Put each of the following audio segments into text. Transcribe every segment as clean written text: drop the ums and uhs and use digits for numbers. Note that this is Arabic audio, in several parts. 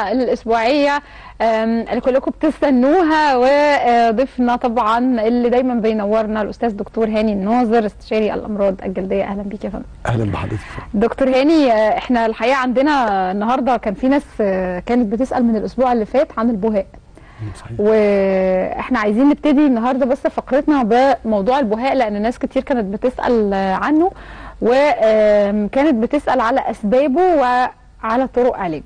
الأسبوعية اللي كلكم بتستنوها، وضيفنا طبعا اللي دايما بينورنا الأستاذ دكتور هاني الناظر، استشاري الأمراض الجلدية. أهلا بيك يا فندم. أهلا بحضرتك. دكتور هاني، احنا الحقيقة عندنا النهاردة كان في ناس كانت بتسأل من الأسبوع اللي فات عن البهاء. صحيح. واحنا عايزين نبتدي النهارده بس فقرتنا بموضوع البهاء، لأن ناس كتير كانت بتسأل عنه، وكانت بتسأل على أسبابه وعلى طرق علاجه.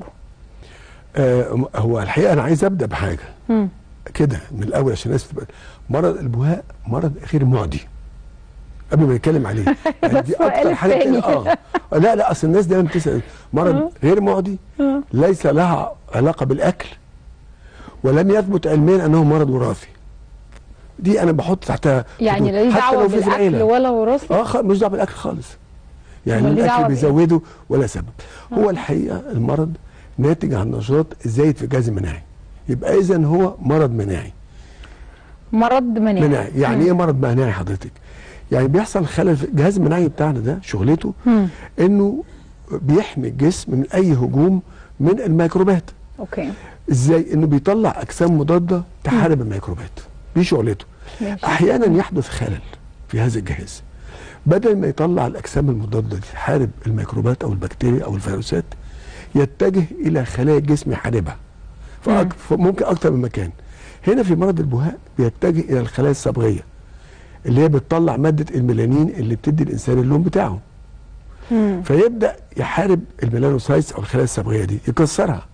هو الحقيقه انا عايز ابدا بحاجه كده من الاول عشان الناس تبقى. مرض البهاء مرض غير معدي قبل ما نتكلم عليه. يعني دي اكتر حاجه لا اصل الناس دايما بتسال مرض غير معدي ليس لها علاقه بالاكل، ولم يثبت علميا انه مرض وراثي. دي انا بحط تحتها يعني لا دعوه بالاكل ولا وراثي. مش دعوه بالاكل خالص. يعني الاكل بيزوده ولا سبب. هو الحقيقه المرض ناتج عن نشاط زايد في الجهاز المناعي، يبقى اذا هو مرض مناعي. مرض مناعي يعني ايه مرض مناعي حضرتك؟ يعني بيحصل خلل في الجهاز المناعي بتاعنا، ده شغلته انه بيحمي الجسم من اي هجوم من الميكروبات. اوكي. ازاي؟ انه بيطلع اجسام مضاده تحارب الميكروبات، دي شغلته. احيانا يحدث خلل في هذا الجهاز، بدل ما يطلع الاجسام المضاده تحارب الميكروبات او البكتيريا او الفيروسات، يتجه الى خلايا الجسم يحاربها. فممكن اكتر من مكان. هنا في مرض البهاء بيتجه الى الخلايا الصبغيه اللي هي بتطلع ماده الميلانين اللي بتدي الانسان اللون بتاعه. فيبدا يحارب الميلانوسايتس او الخلايا الصبغيه دي، يكسرها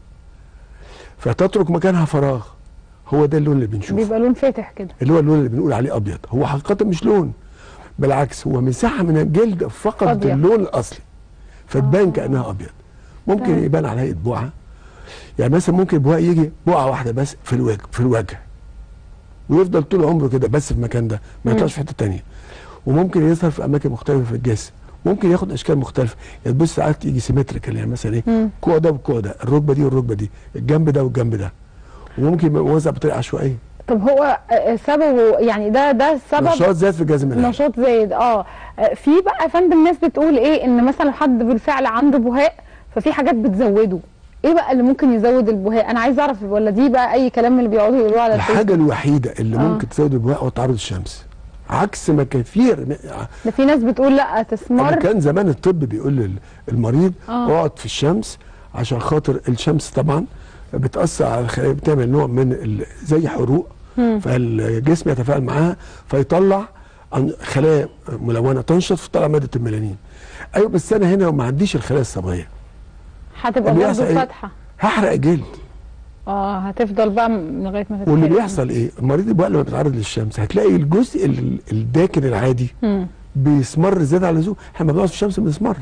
فتترك مكانها فراغ. هو ده اللون اللي بنشوفه، بيبقى لون فاتح كده، اللي هو اللون اللي بنقول عليه ابيض. هو حقيقه مش لون، بالعكس هو مساحه من الجلد فقدت اللون الاصلي فتبان كانها ابيض. ممكن يبان على هيئه بقعه، يعني مثلا ممكن البهاء يجي بقعه واحده بس في الوجه ويفضل طول عمره كده بس في المكان ده، ما يطلعش في حته ثانيه. وممكن يظهر في اماكن مختلفه في الجسم، ممكن ياخد اشكال مختلفه. يعني تبص ساعات يجي سيمتريكال، يعني مثلا ايه، الكوع ده والكوع ده، الركبه دي والركبه دي، الجنب ده والجنب ده، وممكن يبقى موزع بطريقه عشوائيه. طب هو سببه يعني ده السبب نشاط زاد في الجهاز المناعي. نشاط زايد. في بقى يا فندم ناس بتقول ايه، ان مثلا حد بالفعل عنده بهاء ففي حاجات بتزوده. ايه بقى اللي ممكن يزود البهاء؟ انا عايز اعرف، ولا دي بقى اي كلام اللي بيقعدوا يقولوه على الفيسبوك؟ الحاجه الوحيده اللي ممكن تزود البهاء هو تعرض الشمس، عكس ما كثير. ده في ناس بتقول لا تسمر. كان زمان الطب بيقول للمريض اقعد في الشمس، عشان خاطر الشمس طبعا بتاثر على الخلايا، بتعمل نوع من زي حروق، فالجسم يتفاعل معاها فيطلع خلايا ملونه تنشط فتطلع ماده الميلانين. ايوه بس انا هنا ما عنديش الخلايا الصبغيه، هتبقى برضه فاتحه، هحرق الجلد. هتفضل بقى لغايه ما تتحرق. واللي بيحصل ايه؟ المريض البهاء لما بيتعرض للشمس هتلاقي الجزء الداكن العادي بيسمر زياده عن اللزوم. احنا لما بنقعد في الشمس بنسمر،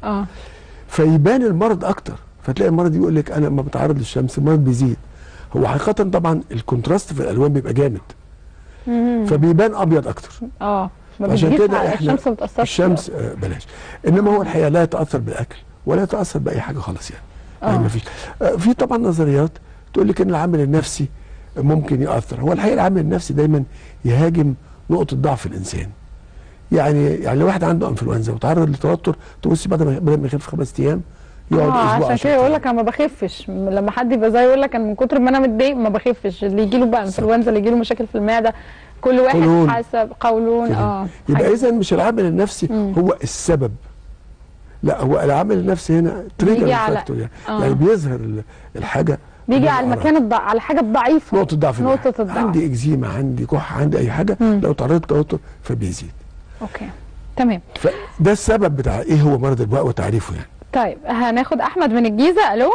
فيبان المرض اكتر. فتلاقي المرض يقول لك انا لما بتعرض للشمس المرض بيزيد. هو حقيقه طبعا الكونتراست في الالوان بيبقى جامد، فبيبان ابيض اكتر. عشان كده احنا الشمس ما بتاثرش. الشمس بلاش. انما هو الحقيقه لا يتاثر بالاكل ولا يتاثر باي حاجه خالص يعني ما فيش. في طبعا نظريات تقول لك ان العامل النفسي ممكن ياثر. هو الحقيقه العامل النفسي دايما يهاجم نقطه ضعف الانسان. يعني لو واحد عنده انفلونزا وتعرض لتوتر، تبصي بدل ما يخف 5 ايام يقعد اسبوع. عشان كده يقول لك انا ما بخفش. لما حد يبقى زي يقول لك انا من كتر ما انا متضايق ما بخفش. اللي يجي له بقى انفلونزا، اللي يجي له مشاكل في المعده، كل واحد قولون. حسب قولون. يبقى اذا مش العامل النفسي هو السبب، لا هو العامل النفسي هنا تريجر فاكتور. يعني بيظهر الحاجه، بيجي على المكان على الحاجه الضعيفه، نقطه الضعف. عندي اكزيما، عندي كح، عندي اي حاجه لو تعرضت للتوتر فبيزيد. اوكي تمام. فده السبب بتاع ايه هو مرض البهاء وتعريفه يعني. طيب هناخد احمد من الجيزه. الو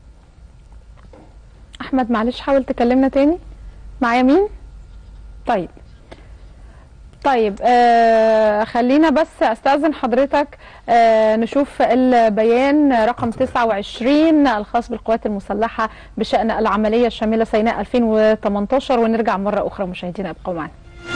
احمد، معلش حاول تكلمنا تاني. معايا مين؟ طيب خلينا بس استاذن حضرتك نشوف البيان رقم 29 الخاص بالقوات المسلحه بشان العمليه الشامله سيناء 2018، ونرجع مره اخرى. مشاهدينا ابقوا معنا.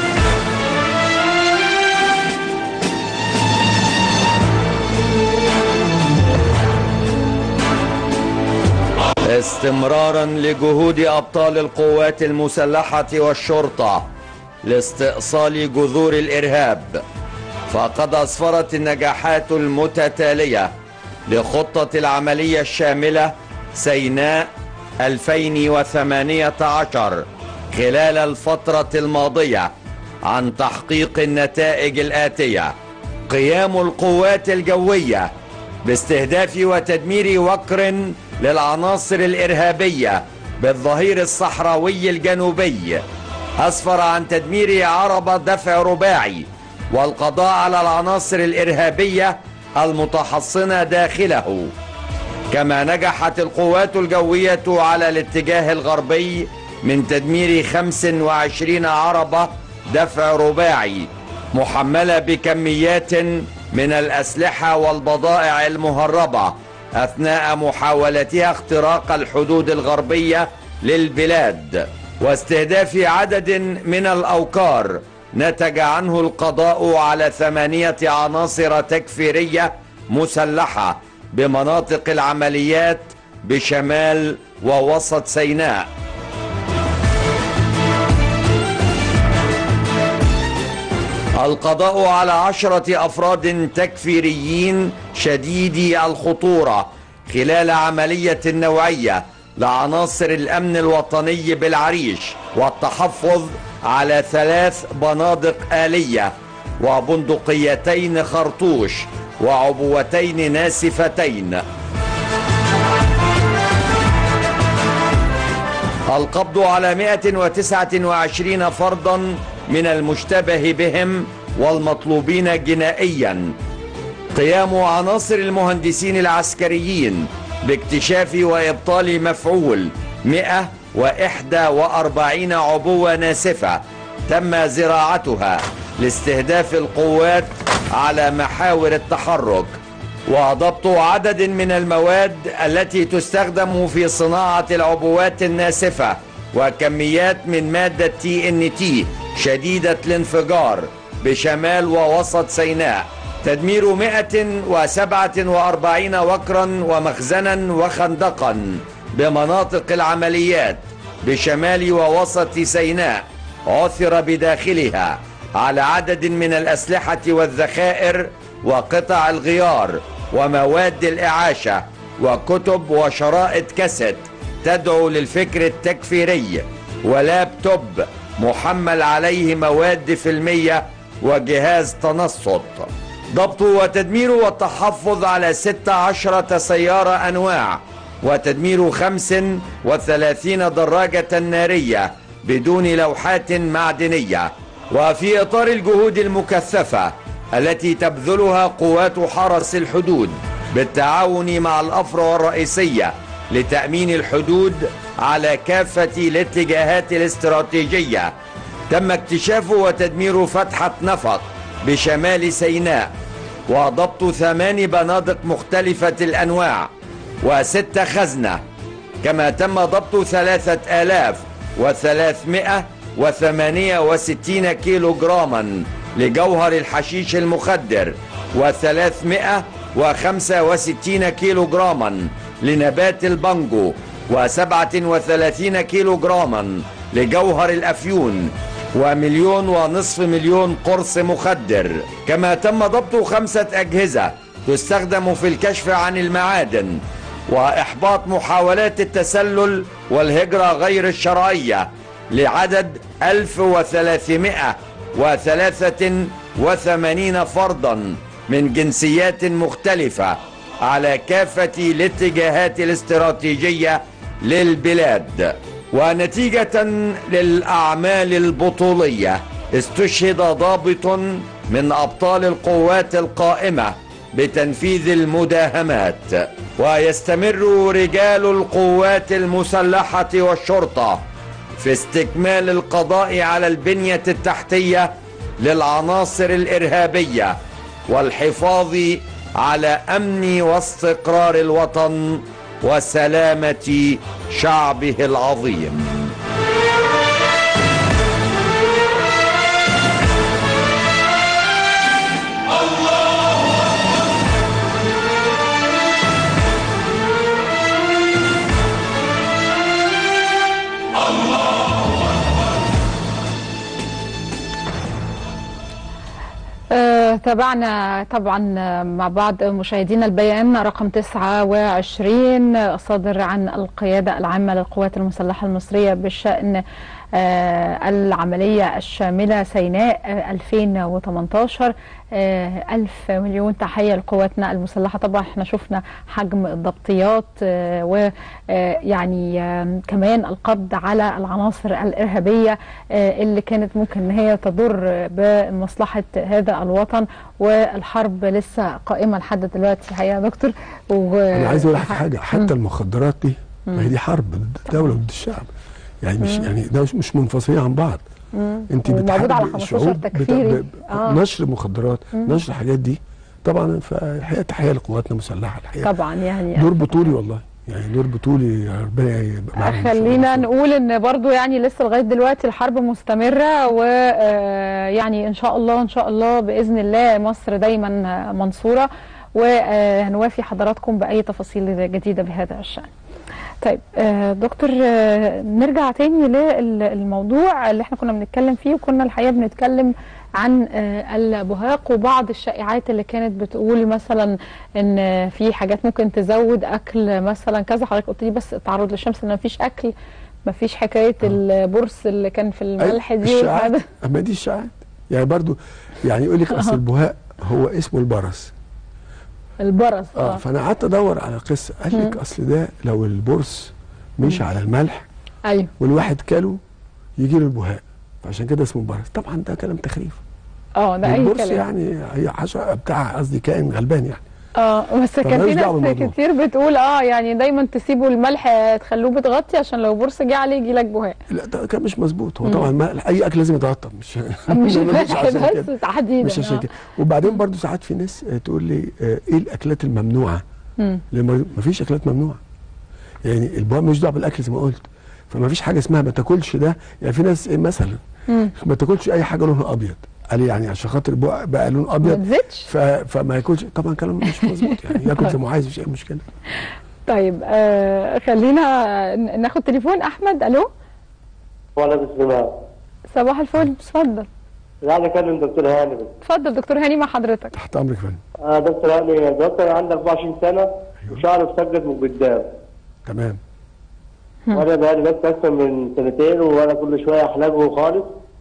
استمرارا لجهود أبطال القوات المسلحة والشرطة لاستئصال جذور الإرهاب، فقد أسفرت النجاحات المتتالية لخطة العملية الشاملة سيناء 2018 خلال الفترة الماضية عن تحقيق النتائج الآتية: قيام القوات الجوية باستهداف وتدمير وكر للعناصر الإرهابية بالظهير الصحراوي الجنوبي، أسفر عن تدمير عربة دفع رباعي والقضاء على العناصر الإرهابية المتحصنة داخله. كما نجحت القوات الجوية على الاتجاه الغربي من تدمير 25 عربة دفع رباعي محملة بكميات من الأسلحة والبضائع المهربة أثناء محاولتها اختراق الحدود الغربية للبلاد، واستهداف عدد من الأوكار نتج عنه القضاء على 8 عناصر تكفيرية مسلحة بمناطق العمليات بشمال ووسط سيناء. القضاء على 10 أفراد تكفيريين شديدي الخطورة خلال عملية نوعية لعناصر الأمن الوطني بالعريش، والتحفظ على 3 بنادق آلية وبندقيتين خرطوش وعبوتين ناسفتين. القبض على 129 فردا من المشتبه بهم والمطلوبين جنائيا. قيام عناصر المهندسين العسكريين باكتشاف وإبطال مفعول 141 عبوة ناسفة تم زراعتها لاستهداف القوات على محاور التحرك، وضبط عدد من المواد التي تستخدم في صناعة العبوات الناسفة وكميات من مادة TNT شديدة الانفجار بشمال ووسط سيناء. تدمير 147 وكرا ومخزنا وخندقا بمناطق العمليات بشمال ووسط سيناء عثر بداخلها على عدد من الأسلحة والذخائر وقطع الغيار ومواد الإعاشة وكتب وشرائط كاسيت تدعو للفكر التكفيري ولابتوب محمل عليه مواد فيلمية وجهاز تنصت. ضبط وتدمير والتحفظ على 16 سيارة أنواع وتدمير 35 دراجة نارية بدون لوحات معدنية. وفي إطار الجهود المكثفة التي تبذلها قوات حرس الحدود بالتعاون مع الأفرع الرئيسية لتأمين الحدود على كافة الاتجاهات الاستراتيجية، تم اكتشاف وتدمير فتحة نفق بشمال سيناء وضبط 8 بنادق مختلفة الأنواع و6 خزنة. كما تم ضبط 3368 كيلو جراما لجوهر الحشيش المخدر و365 كيلو جراما لنبات البانجو و37 كيلو جراما لجوهر الأفيون و1.5 مليون قرص مخدر. كما تم ضبط 5 أجهزة تستخدم في الكشف عن المعادن وإحباط محاولات التسلل والهجرة غير الشرعية لعدد 1383 فردا من جنسيات مختلفة على كافة الاتجاهات الاستراتيجية للبلاد. ونتيجة للأعمال البطولية استشهد ضابط من أبطال القوات القائمة بتنفيذ المداهمات. ويستمر رجال القوات المسلحة والشرطة في استكمال القضاء على البنية التحتية للعناصر الإرهابية والحفاظ على أمن واستقرار الوطن وسلامة شعبه العظيم. تابعنا طبعا مع بعض مشاهدينا البيان رقم 29 الصادر عن القيادة العامة للقوات المسلحة المصرية بشأن العملية الشاملة سيناء 2018. ألف مليون تحية لقواتنا المسلحة. طبعا احنا شفنا حجم الضبطيات ويعني كمان القبض على العناصر الإرهابية اللي كانت ممكن ان هي تضر بمصلحة هذا الوطن، والحرب لسه قائمة لحد دلوقتي الحقيقة يا دكتور. أنا عايز أقول لك حاجة، حتى المخدرات دي ما هي دي حرب ضد الدولة وضد الشعب، يعني مش يعني ده مش منفصلين عن بعض. انت بتحاربي الشعوب نشر مخدرات، نشر الحاجات دي طبعا. فالحقيقه تحيه لقواتنا المسلحه الحقيقه طبعا، يعني دور بطولي والله، يعني دور بطولي. ربنا يبقى خلينا نقول ان برضو يعني لسه لغايه دلوقتي الحرب مستمره، ويعني ان شاء الله ان شاء الله باذن الله مصر دايما منصوره، وهنوافي حضراتكم باي تفاصيل جديده بهذا الشان. طيب دكتور، نرجع تاني للموضوع اللي احنا كنا بنتكلم فيه، وكنا الحقيقه بنتكلم عن البهاق وبعض الشائعات اللي كانت بتقول مثلا ان في حاجات ممكن تزود اكل مثلا كذا. حضرتك قلت لي بس التعرض للشمس ان مفيش اكل، مفيش حكايه البرص اللي كان في الملح دي والحاجات. اما دي الشائعات يعني برضو، يعني يقول لك اصل البهاق هو اسمه البرص. البرص فانا قعدت ادور على قصه، قال لك اصل ده لو البرص مشي على الملح ايوه والواحد كله يجي له البهاق، فعشان كده اسمه البرص. طبعا ده كلام تخريف. ده اي البرص كلام. يعني هي حشره بتاع، قصدي كائن غلبان يعني. بس كان في ناس كتير بتقول يعني دايما تسيبوا الملح تخلوه بتغطي عشان لو برص جه عليه يجي لك بهاق. لا ده كان مش مظبوط. هو طبعا اي اكل لازم يتغطى، مش الملح بس تحديدا. مش عشان كده. وبعدين برضو ساعات في ناس تقول لي ايه الاكلات الممنوعه؟ ما فيش اكلات ممنوعه، يعني البهاق مش دعوه بالاكل زي ما قلت. فما فيش حاجه اسمها ما تاكلش ده. يعني في ناس مثلا ما تاكلش اي حاجه لونها ابيض، قال لي يعني عشان خاطر بقى لون ابيض ما تزيدش، فما ياكلش. طبعا كلام مش مظبوط، يعني ياكل زي ما عايز، مش اي مشكله. طيب خلينا ناخد تليفون. احمد، الو. وعليكم السلام. صباح الفل، اتفضل. عايز اكلم دكتور هاني بس. اتفضل دكتور هاني مع حضرتك. تحت امرك يا فندم. دكتور هاني، دكتور عندي 24 سنه وشعري مسجد من قدام. تمام. وانا بقالي بس اكثر من سنتين، وانا كل شويه احلقه خالص.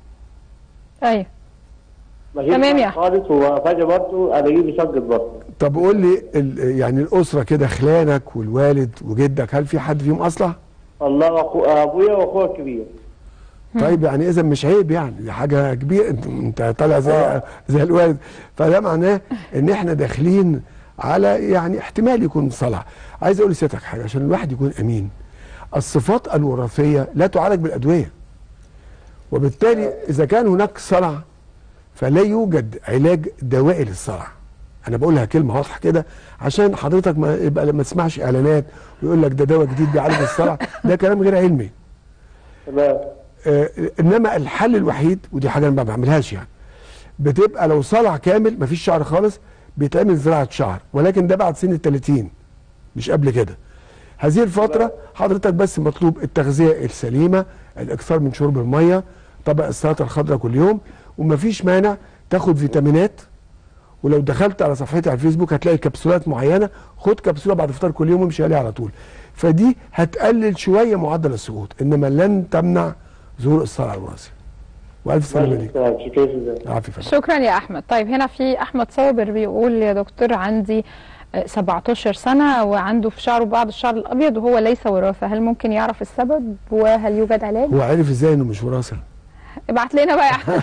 ايوه تمام يا خالص، وفجاه برضه الاقيه مسجد برضه. طب قول لي يعني الاسره كده، خلانك والوالد وجدك، هل في حد فيهم اصلع؟ الله، ابويا واخويا الكبير. طيب يعني اذا مش عيب، يعني دي حاجه كبيره، انت طالع زي الوالد. فده معناه ان احنا داخلين على يعني احتمال يكون صلع. عايز اقول لسيادتك حاجه عشان الواحد يكون امين. الصفات الوراثيه لا تعالج بالادويه، وبالتالي اذا كان هناك صلع فلا يوجد علاج دوائي للصلع. انا بقولها كلمه واضحه كده عشان حضرتك ما تسمعش اعلانات ويقول لك ده دواء جديد بيعالج الصلع. ده كلام غير علمي. تمام. انما الحل الوحيد، ودي حاجه انا ما بعملهاش يعني، بتبقى لو صلع كامل مفيش شعر خالص بيتعمل زراعه شعر، ولكن ده بعد سن ال30 مش قبل كده. هذه الفتره حضرتك بس مطلوب التغذيه السليمه، الاكثار من شرب الميه، طبق السلطه الخضراء كل يوم، ومفيش مانع تاخد فيتامينات. ولو دخلت على صفحتي على الفيسبوك هتلاقي كبسولات معينه، خد كبسوله بعد الفطار كل يوم وامشي عليها على طول. فدي هتقلل شويه معدل السقوط، انما لن تمنع ظهور الصلع الوراثي. والف سلامه ليك. شكرا يا احمد. طيب هنا في احمد صابر بيقول يا دكتور عندي 17 سنه وعنده في شعره بعض الشعر الابيض وهو ليس وراثه، هل ممكن يعرف السبب وهل يوجد علاج؟ هو عرف ازاي انه مش وراثه؟ ابعت لنا بقى يا احمد.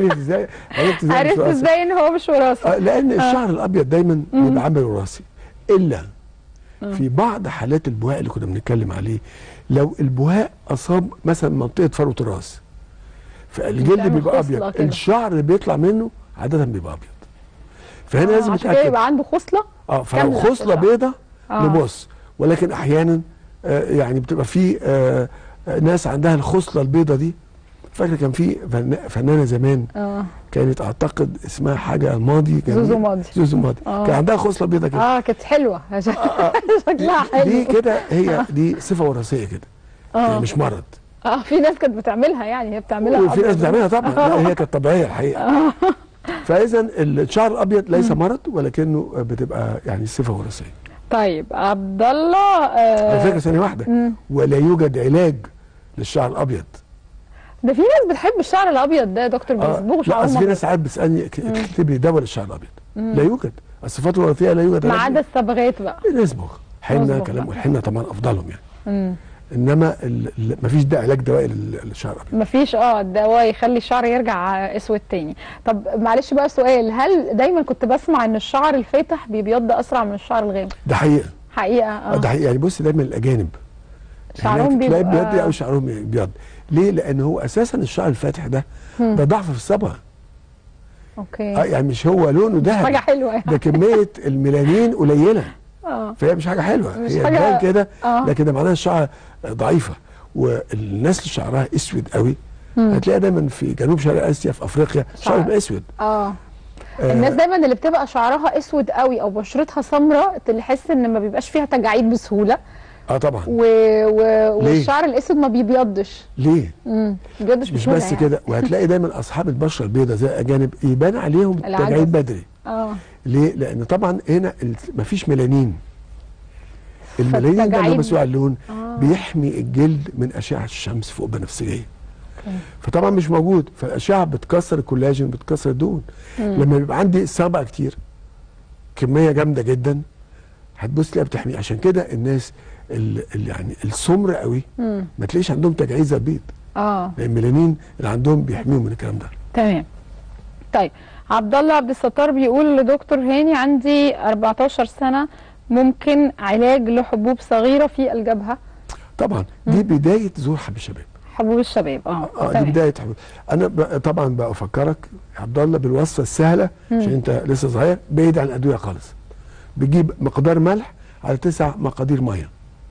عرفت ازاي ان هو مش وراثي؟ لان الشعر الابيض دايما بيبقى عامل وراثي، الا في بعض حالات البهاق اللي كنا بنتكلم عليه. لو البهاق اصاب مثلا منطقه فروه الراس فالجلد بيبقى ابيض، الشعر اللي بيطلع منه عاده بيبقى ابيض. فهنا لازم نتاكد. عشان يبقى عنده خصله. فلو خصله بيضه نبص، ولكن احيانا يعني بتبقى في ناس عندها الخصله البيضه دي. فاكره كان في فنانه زمان كانت اعتقد اسمها حاجه الماضي، زوزو ماضي كان عندها خصله بيضه كده. كانت حلوه شكلها حلو. دي كده هي صفه وراثيه كده، يعني مش مرض. في ناس كانت بتعملها، يعني هي بتعملها وفي ناس بتعملها طبعا. لا هي كانت طبيعيه الحقيقه. فاذا الشعر الابيض ليس مرض ولكنه بتبقى يعني صفه وراثيه. طيب عبد الله على فكره ثانيه واحده، ولا يوجد علاج للشعر الابيض. ده في ناس بتحب الشعر الابيض ده يا دكتور، بيصبغوا لا، شعرهم في ناس ساعات بتسالني اكتب لي دواء للشعر الابيض. لا يوجد، الصفات الوراثيه لا يوجد ما عدا الصبغات بقى. نصبغ حنه كلام، والحنه طبعا افضلهم يعني. انما مفيش ده علاج دوائي للشعر الابيض. مفيش دواء يخلي الشعر يرجع اسود تاني. طب معلش بقى سؤال، هل دايما كنت بسمع ان الشعر الفاتح بيبيض اسرع من الشعر الغامق؟ ده حقيقه. حقيقه ده حقيقه يعني. بص دايما الاجانب شعرهم بيبقى بيض او شعرهم بيض. ليه؟ لان هو اساسا الشعر الفاتح ده ضعف في الصبغه. اوكي. يعني مش هو لونه ذهبي، حاجه حلوه يعني. ده كميه الميلانين قليله. فهي مش حاجه حلوه، مش هي حاجه كده. لكن ده معناها الشعر ضعيفه. والناس اللي شعرها اسود قوي هتلاقيها دايما في جنوب شرق اسيا، في افريقيا شعرها بيبقى اسود. الناس دايما اللي بتبقى شعرها اسود قوي او بشرتها سمراء تحس ان ما بيبقاش فيها تجاعيد بسهوله. طبعا. والشعر الاسود ما بيبيضش. ليه؟ بيبيضش مش بس يعني كده، وهتلاقي دايما اصحاب البشره البيضاء زي الاجانب يبان عليهم تجاعيد بدري. ليه؟ لان طبعا هنا مفيش ميلانين. الميلانين ده اللي هو مسؤول عن اللون، بيحمي الجلد من اشعه الشمس فوق بنفسجيه. فطبعا مش موجود، فالاشعه بتكسر الكولاجين، بتكسر الدهون. لما بيبقى عندي صبغه كتير، كميه جامده جدا، هتبص تلاقيها بتحميه. عشان كده الناس يعني السمر قوي ما تلاقيش عندهم تجاعيد زي البيض. لان الميلانين اللي عندهم بيحميهم من الكلام ده. تمام. طيب عبد الله عبد الستار بيقول لدكتور هاني عندي 14 سنه، ممكن علاج لحبوب صغيره في الجبهه؟ طبعا دي بدايه ظهور حب الشباب. حبوب الشباب دي بدايه حبوب. انا طبعا بفكرك يا عبد الله بالوصفه السهله عشان انت لسه صغير، بعيد عن الادويه خالص. بتجيب مقدار ملح على 9 مقادير ميه،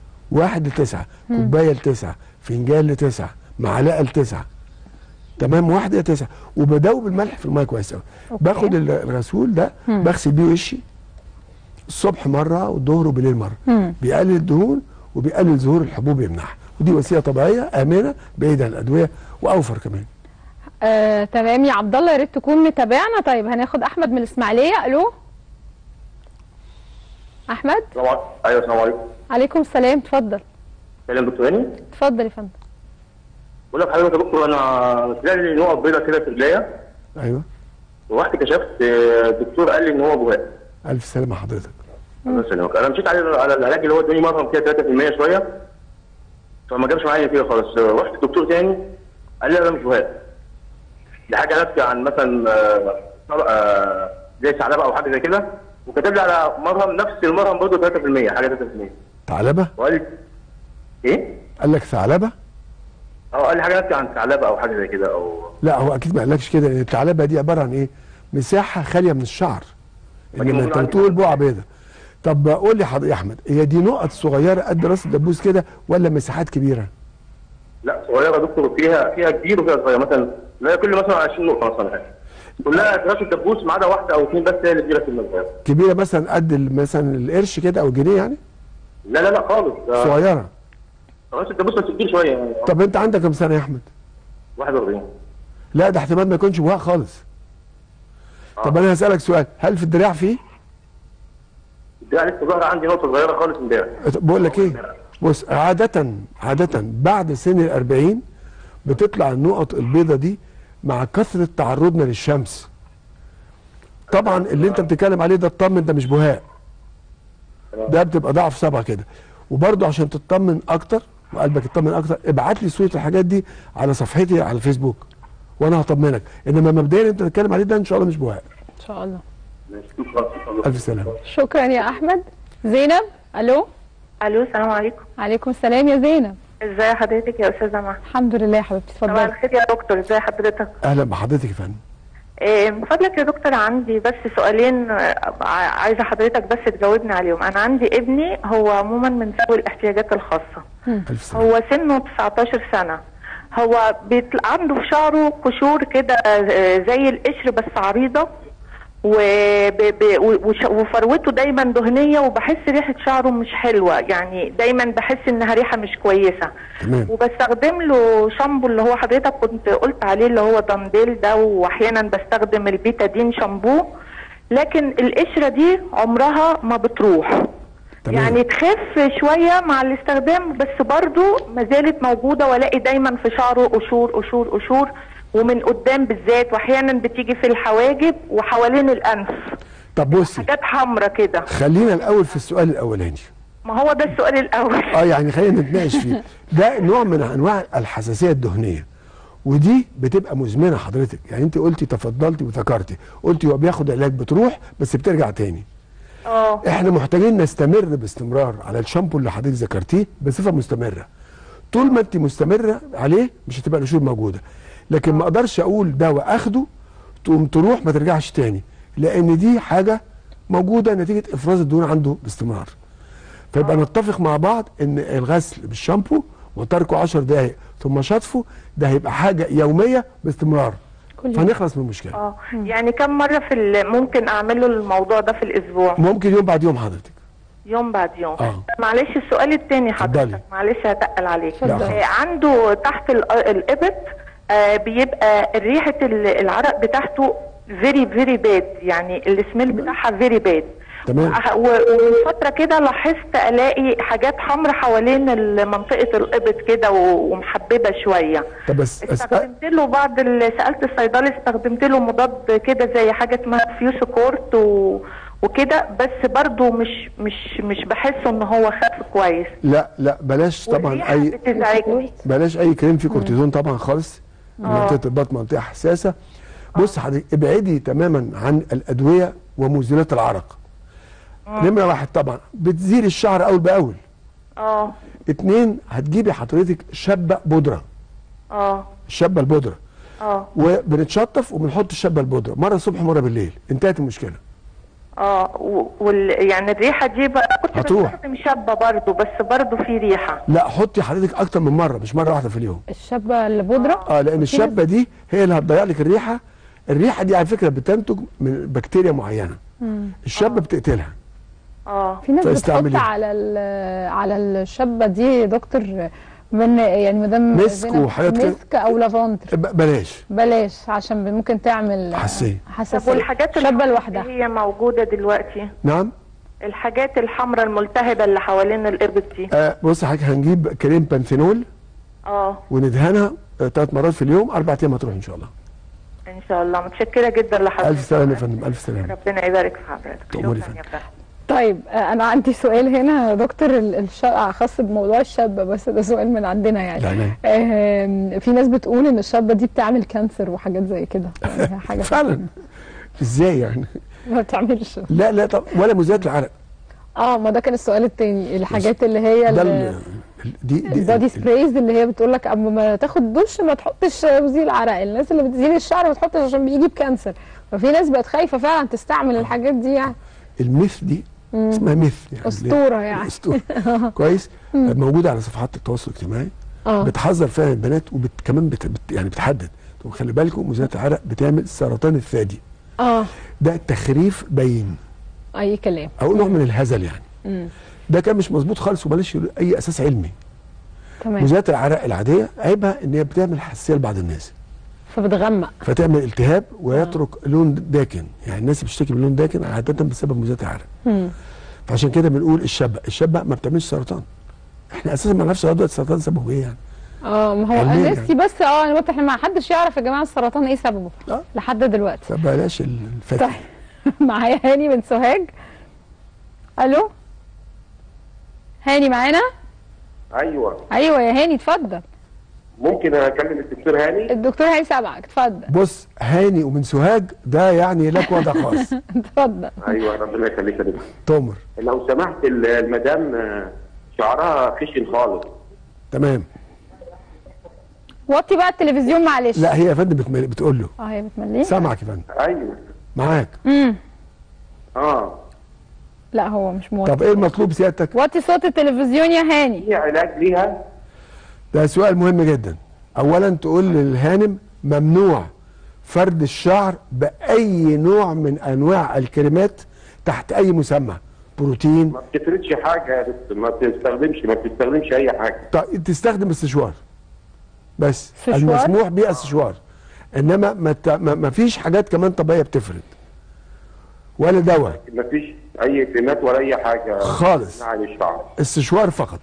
1 ل9، كوبايه ل9، فنجان ل9، معلقه ل9. تمام، 1 ل9، وبدوب الملح في الميه كويس قوي. باخد الغسول ده بغسل بيه وشي الصبح مره والظهر وبالليل مره. بيقلل الدهون وبيقلل ظهور الحبوب، يمنعها. ودي وسيله طبيعيه امنه بعيده عن الادويه واوفر كمان. تمام يا عبد الله، يا ريت تكون متابعنا. طيب هناخد احمد من الاسماعيليه. الو احمد. ايوه السلام عليكم. عليكم السلام، اتفضل. سلام دكتور هاني. اتفضل يا فندم. بقول لك حضرتك يا دكتور، انا طلع لي نقط بيضاء كده في رجليا. ايوه. ورحت كشفت، الدكتور قال لي ان هو بهاء. الف سلامه حضرتك. الله يسلمك. انا مشيت على العلاج اللي هو اداني مرهم كده 3% شويه، فما جابش معايا كده خالص. رحت الدكتور تاني قال لي انا مش بهاء، دي حاجه ناتجه عن مثلا زي ثعلبه او حاجه زي كده، وكتب لي على مرهم نفس المرهم برضه 3%، حاجه 3%. ثعلبه؟ وقال لي ايه؟ قال لك ثعلبه؟ قال لي حاجه ناتجه عن ثعلبه او حاجه زي كده او لا، هو اكيد ما قالكش كده، لان الثعلبه دي عباره عن ايه؟ مساحه خاليه من الشعر. انما انت بتقول بقعه بيضاء. طب قول لي يا احمد، هي دي نقط صغيره قد راس الدبوس كده ولا مساحات كبيره؟ لا صغيره يا دكتور، فيها كبير وفيها صغيره، مثلا لا كل مثلا 20 نقطه مثلا حاجه. كلها راس الدبوس ما عدا 1 أو 2 بس هي اللي كبيره في المنطقه. كبيره مثلا قد مثلا القرش كده او الجنيه يعني؟ لا خالص. صغيره. راس الدبوس بس كبير شويه يعني. طب انت عندك كم سنه يا احمد؟ 41. لا، ده احتمال ما يكونش بهاء خالص. طب انا هسالك سؤال، هل في الدراع فيه؟ الدراع لسه ظاهره عندي نقطه صغيره خالص امبارح. بقول لك ايه، بص، عاده بعد سن ال40 بتطلع النقط البيضاء دي مع كثره تعرضنا للشمس. طبعا اللي انت بتتكلم عليه ده اطمن، ده مش بهاء، ده بتبقى ضعف صبغه كده. وبرضه عشان تطمن اكتر وقلبك يطمن اكتر، ابعت لي صوره الحاجات دي على صفحتي على الفيسبوك وانا هطمنك. انما مبدئيا انت بتتكلم عليه ده ان شاء الله مش بهاء. ان شاء الله. الف سلامه. شكرا يا احمد. زينب. الو السلام عليكم. عليكم السلام يا زينب. ازي حضرتك يا استاذه مها؟ الحمد لله يا حبيبتي، اتفضلي. طبعا الخير يا دكتور، ازي حضرتك؟ اهلا بحضرتك يا فندم. من فضلك يا دكتور، عندي بس سؤالين عايزه حضرتك بس تجاوبني عليهم. انا عندي ابني هو عموما من ذوي الاحتياجات الخاصه. هو سنه 19 سنه. هو عنده في شعره قشور كده زي القشر بس عريضه، وفروته دايما دهنيه، وبحس ريحه شعره مش حلوه، يعني دايما بحس انها ريحه مش كويسه. تمام. وبستخدم له شامبو اللي هو حضرتك كنت قلت عليه اللي هو دانديل ده، واحيانا بستخدم البيتادين شامبو، لكن القشره دي عمرها ما بتروح. تمام. يعني تخف شويه مع الاستخدام، بس برضو ما زالت موجوده، والاقي دايما في شعره قشور قشور قشور، ومن قدام بالذات، واحيانا بتيجي في الحواجب وحوالين الانف. طب بصي، حاجات حمراء كده. خلينا الاول في السؤال الاولاني. ما هو ده السؤال الاول. يعني خلينا نتناقش فيه. ده نوع من انواع الحساسيه الدهنيه، ودي بتبقى مزمنه حضرتك. يعني انت قلتي، تفضلتي وذكرتي، قلتي هو بياخد علاج بتروح بس بترجع تاني. احنا محتاجين نستمر باستمرار على الشامبو اللي حضرتك ذكرتيه بصفه مستمره. طول ما انت مستمره عليه مش هتبقى القشور موجوده. لكن ما اقدرش اقول دواء اخده تقوم تروح ما ترجعش تاني، لان دي حاجه موجوده نتيجه افراز الدهون عنده باستمرار. فيبقى نتفق مع بعض ان الغسل بالشامبو وتركه 10 دقائق ثم شطفه، ده هيبقى حاجه يوميه باستمرار، فنخلص من المشكله. يعني كم مره ممكن اعمل له الموضوع ده في الاسبوع؟ ممكن يوم بعد يوم حضرتك. يوم بعد يوم. معلش السؤال الثاني حضرتك، معلش هتقل عليك. عنده تحت الابط بيبقى ريحه العرق بتاعته فيري فيري باد، يعني السميل بتاعها فيري باد. تمام. ومن فتره كده لاحظت الاقي حاجات حمراء حوالين منطقه الابط كده ومحببه شويه. طب بس استخدمت له سالت الصيدلي، استخدمت له مضاد كده زي حاجه اسمها فيوسكورت وكده، بس برضو مش بحسه ان هو خف كويس. لا بلاش طبعا بلاش اي كريم فيه كورتيزون طبعا خالص. منطقه البطن منطقه حساسه. بص حضرتك، ابعدي تماما عن الادويه ومزيلات العرق. نمره 1 طبعا بتزيل الشعر اول باول. 2 هتجيبي حضرتك شبه بودره. الشبه البودره. وبنتشطف وبنحط الشبه البودره مره الصبح ومره بالليل، انتهت المشكله. يعني الريحه دي بقى كنت بستخدم شابه برضه، بس برضه في ريحه. لا، حطي حضرتك اكتر من مره، مش مره واحده في اليوم. الشابه البودره؟ لان الشابه دي هي اللي هتضيع لك الريحه. الريحه دي على فكره بتنتج من بكتيريا معينه. الشابه بتقتلها. في ناس بتحط على الشابه دي يا دكتور من يعني مدام مسك وحاجات كده، مسك او لافندر. بلاش عشان ممكن تعمل حساسيه. والحاجات الشابه لوحدها هي موجوده دلوقتي؟ نعم. الحاجات الحمراء الملتهبه اللي حوالين الابط دي. بص حضرتك، هنجيب كريم بانثينول وندهنها 3 مرات في اليوم، 4 ايام هتروح ان شاء الله. ان شاء الله. متشكره جدا لحضرتك. الف سلامه يا فندم. الف سلامه. ربنا يبارك في حضرتك. تؤمري يا فندم. طيب انا عندي سؤال هنا يا دكتور خاص بموضوع الشابه، بس ده سؤال من عندنا يعني. في ناس بتقول ان الشابه دي بتعمل كانسر وحاجات زي كده. حاجه فعلا؟ ازاي يعني؟ ما بتعملش. لا طب ولا مزيلات العرق. ما ده كان السؤال الثاني. الحاجات اللي هي دي البادي سبرايز اللي هي بتقول لك قبل ما تاخد دش ما تحطش مزيل عرق. الناس اللي بتزيل الشعر ما تحطش عشان بيجي بكانسر. ففي ناس بقت خايفه فعلا تستعمل الحاجات دي يعني. الميث دي اسمها ميث يعني، اسطوره يعني. اسطوره. كويس. موجوده على صفحات التواصل الاجتماعي. بتحذر فيها البنات، وكمان يعني بتحدد، خلي بالكم مزيلات العرق بتعمل سرطان الثدي. ده تخريف باين، اي كلام، او نوع من الهزل يعني. ده كان مش مظبوط خالص ومالش اي اساس علمي. تمام. مزيلات العرق العاديه عيبها ان هي بتعمل حساسيه لبعض الناس، فبتغمق، فتعمل التهاب ويترك لون داكن. يعني الناس اللي بتشتكي من لون داكن عاده بسبب مزيلات العرق. فعشان كده بنقول الشابه ما بتعملش سرطان. احنا اساسا ما نعرفش دلوقتي السرطان سببه ايه يعني. ما هو نفسي بس احنا ما حدش يعرف يا جماعه السرطان ايه سببه لحد دلوقتي. فبلاش الفتح. طيب معايا هاني من سوهاج. الو هاني معانا؟ ايوه يا هاني اتفضل. ممكن اكلم الدكتور هاني؟ الدكتور هاني سامعك، اتفضل. بص، هاني ومن سوهاج ده يعني لك وضع خاص. اتفضل. ايوه ربنا يخليك يا دكتور. تؤمر. لو سمحت، المدام شعرها خشن خالص. تمام. وطي بقى التلفزيون معلش. لا هي يا فندم بتقول له. هي بتمليه. سامعك يا فندم. ايوه معاك. لا هو مش موطي. طب ايه المطلوب سيادتك؟ وطي صوت التلفزيون يا هاني. في علاج ليها؟ ده سؤال مهم جدا. اولا تقول للهانم ممنوع فرد الشعر باي نوع من انواع الكريمات تحت اي مسمى، بروتين. ما بتفرقش حاجه يا دكتور، ما بتستخدمش اي حاجه. طيب تستخدم السشوار بس، سشوار؟ المسموح بيه السشوار، انما ما فيش حاجات كمان طبيعيه بتفرد ولا دواء، ما فيش اي كريمات ولا اي حاجه خالص، على الشعر، السشوار فقط.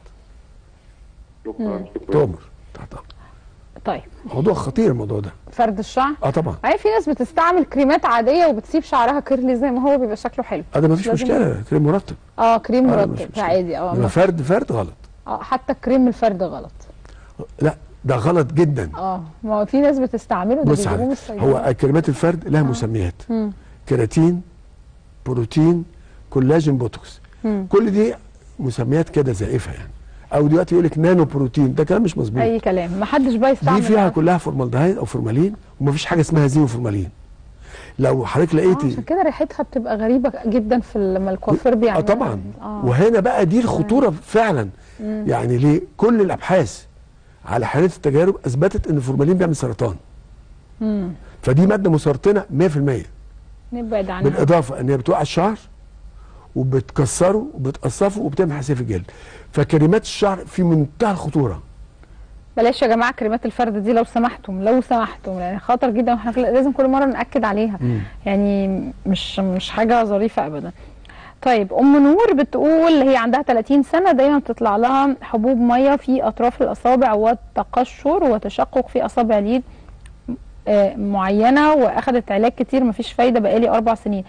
شكرا. تؤمر تحت أمر. طيب موضوع خطير الموضوع ده. فرد الشعر طبعا. في ناس بتستعمل كريمات عاديه وبتسيب شعرها كيرلي زي ما هو، بيبقى شكله حلو. ده مفيش مشكله، كريم مرطب. كريم مرطب عادي. فرد غلط. حتى كريم الفرد غلط. لا ده غلط جدا. ما هو في ناس بتستعمله، ده بيجيبوه من الصيدليه. هو كريمات الفرد لها مسميات، كيراتين، بروتين، كولاجين، بوتوكس، كل دي مسميات كده زائفه يعني. او دلوقتي يقول لك نانو بروتين، ده كلام مش مظبوط، اي كلام، ما حدش بقى يستعمل. دي فيها كلها فورمالدهيد او فورمالين، ومفيش حاجه اسمها زيرو فورمالين. لو حضرتك لقيتي عشان كده ريحتها بتبقى غريبه جدا لما الكوافير بيعملها. طبعا. وهنا بقى دي الخطوره فعلا. يعني ليه؟ كل الابحاث على حالات التجارب اثبتت ان الفورمالين بيعمل سرطان. فدي ماده مسرطنه 100%. نبعد عنها. بالاضافه ان هي بتوقع الشعر وبتكسره وبتقصفه وبتعمل حساسيه في الجلد. فكريمات الشعر في منتهى الخطوره. بلاش يا جماعه كريمات الفرد دي لو سمحتم يعني خطر جدا، واحنا لازم كل مره ناكد عليها. يعني مش حاجه ظريفه ابدا. طيب ام نور بتقول هي عندها 30 سنه، دايما بتطلع لها حبوب ميه في اطراف الاصابع وتقشر وتشقق في اصابع اليد معينه، واخدت علاج كتير مفيش فايده، بقالي 4 سنين.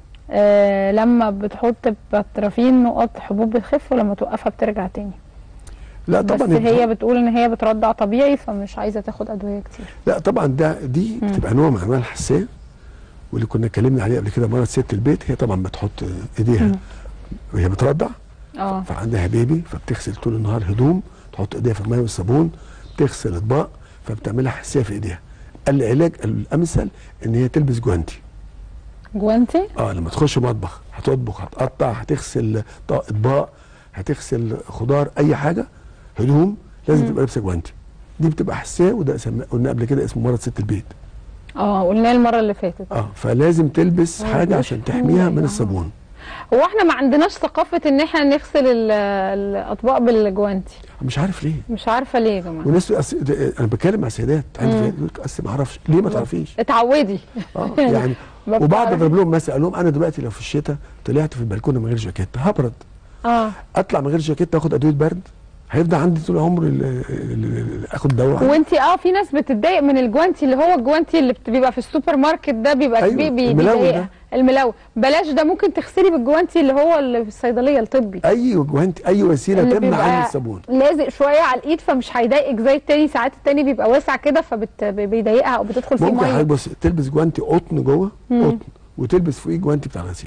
لما بتحط باترافين نقط حبوب بتخف، ولما توقفها بترجع تاني. لا طبعا، بس هي بتقول ان هي بترضع طبيعي، فمش عايزه تاخد ادويه كتير. لا طبعا دي بتبقى نوع من انواع الحساسيه، واللي كنا اتكلمنا عليه قبل كده مره ست البيت. هي طبعا بتحط ايديها وهي بترضع، فعندها بيبي، فبتغسل طول النهار هدوم، تحط ايديها في الميه والصابون، بتغسل اطباق، فبتعملها حساسيه في ايديها. العلاج الامثل ان هي تلبس جوانتي. جوانتي؟ لما تخش مطبخ هتطبخ، هتقطع، هتغسل اطباق، هتغسل خضار، اي حاجه، هدوم، لازم تبقى لابسه جوانتي. دي بتبقى حساسيه، وده قلنا قبل كده اسمه مرض ست البيت. قلناه المره اللي فاتت. فلازم تلبس حاجه عشان تحميها من الصابون. هو احنا ما عندناش ثقافه ان احنا نغسل الاطباق بالجوانتي. مش عارف ليه. مش عارفه ليه يا جماعه. والناس انا بتكلم مع سيدات عندي يقول لك اصل ما اعرفش ليه، ما تعرفيش. اتعودي. يعني وبعد اضرب لهم مثل، اقول لهم انا دلوقتي لو في الشتاء طلعت في البلكونه من غير جاكيت هبرد. اطلع من غير جاكيت اخد ادويه برد، هيفضل عندي طول عمري اخد دواء. وانت في ناس بتتضايق من الجوانتي، اللي هو الجوانتي اللي بيبقى في السوبر ماركت ده، بيبقى الملون. الملون بلاش ده، ممكن تغسلي بالجوانتي اللي هو اللي في الصيدليه الطبي. اي جوانتي، اي وسيله تمنع عن الصابون. لازق شويه على الايد، فمش هيضايقك زي التاني. ساعات التاني بيبقى واسع كده فبيضايقها او بتدخل فيه ميه. ممكن حضرتك بص تلبس جوانتي قطن جوه، قطن، وتلبس فوقيه جوانتي بتاع غسيل.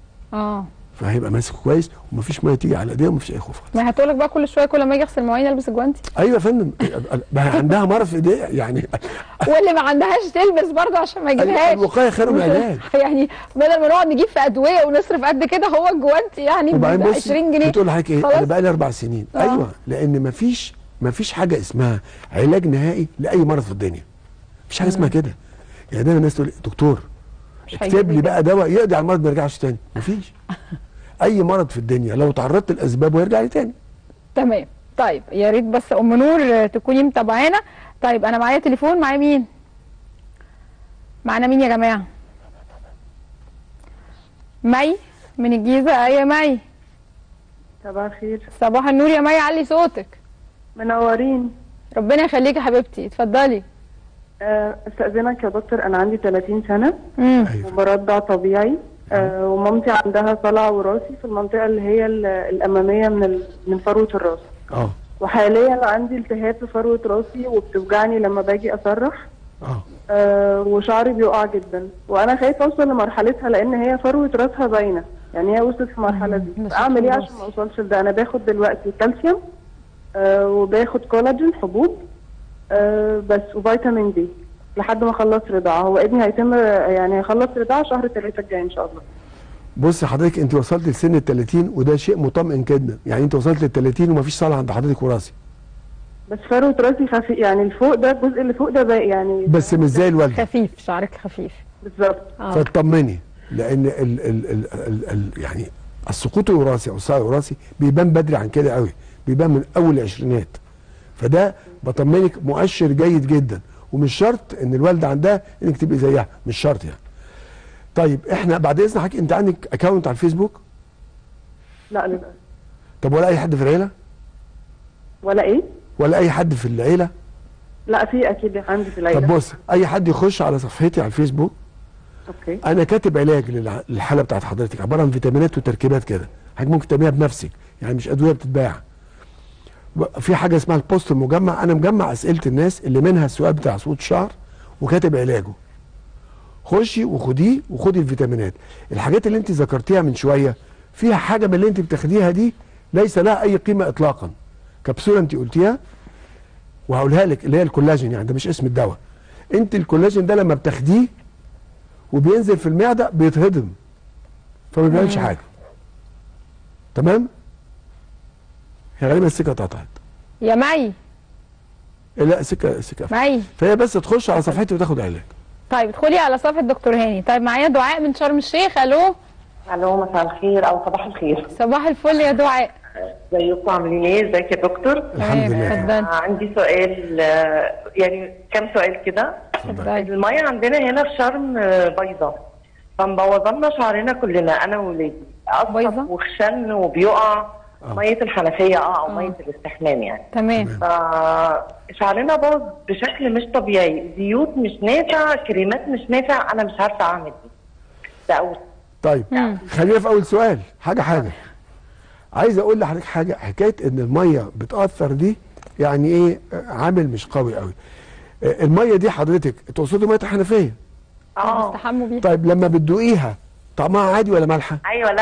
فهيبقى ماسك كويس، ومفيش ميه تيجي على ايديها، ومفيش اي خوف. ما هتقول لك بقى كل شويه كل ما اجي اغسل مواعين البس الجوانتي. ايوه يا فندم، عندها مرض في ايديها يعني. واللي ما عندهاش تلبس برضه عشان ما يجيبهاش. الوقايه خير من العلاج. يعني بدل ما نقعد نجيب في ادويه ونصرف قد كده، هو الجوانتي يعني ب 20 جنيه. بتقول لحضرتك ايه؟ انا بقى لي 4 سنين. ايوه، لان مفيش حاجه اسمها علاج نهائي لاي مرض في الدنيا. مفيش حاجه اسمها كده. يعني دايما الناس تقول دكتور اكتب لي بقى دواء يقضي على المرض ما يرجعش تاني. مفيش. اي مرض في الدنيا لو تعرضت لاسباب ويرجع لي تاني. تمام. طيب يا ريت بس ام نور تكوني متابعانا. طيب انا معايا تليفون، معايا مين؟ معانا مين يا جماعه؟ مي من الجيزه. ايوه مي. صباح الخير. صباح النور يا مي، علي صوتك. منورين. ربنا يخليكي يا حبيبتي، اتفضلي. استاذنك يا دكتور، انا عندي 30 سنه وبرضع طبيعي. ومامتي عندها صلع وراثي في المنطقه اللي هي الاماميه من فروه الراس. وحاليا عندي التهاب في فروه راسي، وبتوجعني لما باجي اسرح. وشعري بيقع جدا، وانا خايفه اوصل لمرحلتها لان هي فروه راسها باينه، يعني هي وصلت في المرحله دي. اعمل ايه عشان ما اوصلش لده؟ انا باخد دلوقتي كالسيوم، وباخد كولاجين حبوب، بس وفيتامين دي لحد ما اخلص رضاعه. هو ابني هيخلص رضاعه شهر 3 الجاي ان شاء الله. بصي حضرتك، انت وصلت لسن ال30 وده شيء مطمئن جدا. يعني انت وصلت لل30 ومفيش صلع عند حضرتك وراثي. بس فروة راسي خفيف، يعني الفوق ده الجزء اللي فوق ده يعني بس مش زي الوالده خفيف، شعرك خفيف بالظبط. فاطمني، لان يعني السقوط الوراثي او الصلع الوراثي بيبان بدري عن كده قوي، بيبان من اول العشرينات. فده بطمنك مؤشر جيد جدا، ومش شرط ان الوالده عندها انك تبقي زيها، مش شرط يعني. طيب احنا بعد اذن حضرتك، انت عندك اكونت على الفيسبوك؟ لا للاسف. طب ولا اي حد في العيله؟ ولا ايه؟ ولا اي حد في العيله؟ لا في اكيد عندي في العيله. طب بص، اي حد يخش على صفحتي على الفيسبوك، اوكي، انا كاتب علاج للحاله بتاعت حضرتك، عباره عن فيتامينات وتركيبات كده، حضرتك ممكن تعمليها بنفسك، يعني مش ادويه بتتباع. في حاجه اسمها البوست المجمع، انا مجمع اسئله الناس اللي منها السؤال بتاع سقوط الشعر وكاتب علاجه. خشي وخديه وخدي الفيتامينات. الحاجات اللي انت ذكرتيها من شويه فيها حاجه من اللي انت بتاخديها دي ليس لها اي قيمه اطلاقا. كبسوله انت قلتيها وهقولها لك، اللي هي الكولاجين، يعني ده مش اسم الدواء. انت الكولاجين ده لما بتاخديه وبينزل في المعده بيتهضم، فما بيعملش حاجه. تمام؟ هي غالبا السكه اتقطعت. يا مي. لا سكه مي. فهي بس تخش على صفحتي وتاخد علاج. طيب ادخلي على صفحه دكتور هاني. طيب معايا دعاء من شرم الشيخ. الو. الو، مساء الخير او صباح الخير. صباح الفل يا دعاء. ازيكم عاملين ايه؟ ازيك يا دكتور؟ الحمد لله. عندي سؤال، يعني كم سؤال كده. الميه عندنا هنا في شرم بيضه، فمبوظه لنا شعرنا كلنا انا وولادي، اصفر وخشن وبيقع ميه الحنفيه او ميه الاستحمام يعني. تمام. فشعرنا باظ بشكل مش طبيعي، زيوت مش نافع، كريمات مش نافع، انا مش عارفه اعمل ايه. ده اول. طيب خلينا في اول سؤال، حاجه عايز اقول لحضرتك حاجه، حكايه ان الميه بتاثر دي يعني ايه، عامل مش قوي قوي. الميه دي حضرتك تقصدي ميه الحنفيه؟ بيستحموا بيها. طيب لما بتدوقيها طعمها عادي ولا مالحه؟ ايوه.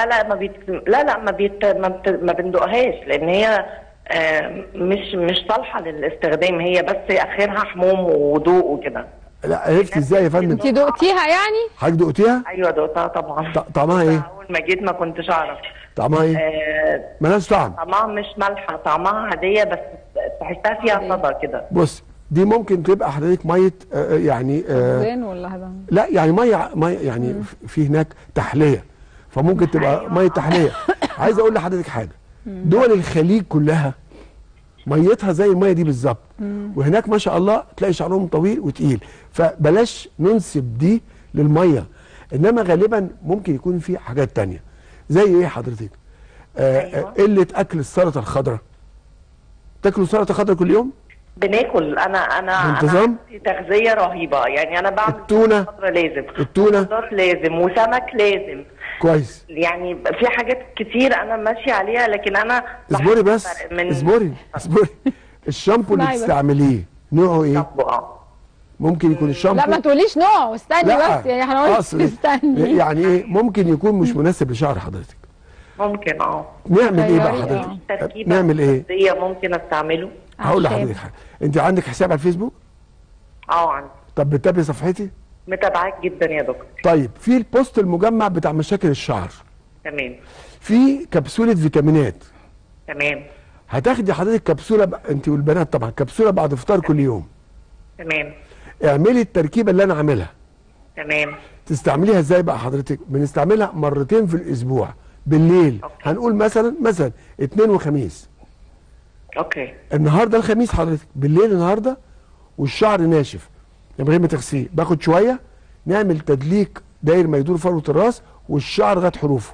ما بندوقهاش، لان هي مش صالحه للاستخدام، هي بس اخرها حموم ودوق وكده. لا عرفتي ازاي يا فندم؟ انت دقتيها يعني؟ حضرتك دقتيها؟ ايوه دقتها طبعا. طعمها ايه؟ اول ما جيت ما كنتش اعرف. طعمها ايه؟ مالهاش طعم. طعمها مش مالحه، طعمها عاديه، بس تحسها فيها صدى كده. بص دي ممكن تبقى حضرتك ميه يعني زين ولا هذا؟ لا يعني ميه يعني في هناك تحليه، فممكن تبقى أيوة. ميه تحليه. عايز اقول لحضرتك حاجه، دول الخليج كلها ميتها زي الميه دي بالظبط، وهناك ما شاء الله تلاقي شعرهم طويل وتقيل، فبلاش ننسب دي للميه، انما غالبا ممكن يكون في حاجات تانية. زي ايه حضرتك؟ أيوة. قله اكل السلطه الخضراء. تاكلوا سلطه خضراء كل يوم؟ بناكل. انا بانتظام؟ عندي تغذيه رهيبه، يعني انا بعمل التونه لازم، التونه خضار لازم، وسمك لازم. كويس. يعني في حاجات كتير انا ماشيه عليها، لكن انا اصبري بس، اصبري الشامبو اللي بتستعمليه نوعه ايه؟ ممكن يكون الشامبو، لا ما تقوليش نوع، استني بس، يعني احنا قلنا استني، يعني ايه ممكن يكون مش مناسب لشعر حضرتك. ممكن نعمل ايه بقى حضرتك؟ نعمل ايه؟ ممكن استعمله. هقول لحضرتك حاجه، انت عندك حساب على الفيسبوك؟ عندي. طب بتتابعي صفحتي؟ متابعاك جدا يا دكتور. طيب في البوست المجمع بتاع مشاكل الشعر. تمام. في كبسوله فيتامينات. تمام. هتاخدي حضرتك كبسوله انت والبنات طبعا، كبسوله بعد فطار كل يوم. تمام. اعملي التركيبه اللي انا عاملها. تمام. تستعمليها ازاي بقى حضرتك؟ بنستعملها مرتين في الاسبوع بالليل. أوكي. هنقول مثلا اثنين وخميس. اوكي. النهارده الخميس حضرتك بالليل النهارده، والشعر ناشف من غير ما تغسليه، باخد شويه نعمل تدليك داير ما يدور فروه الراس والشعر لغايه حروفه.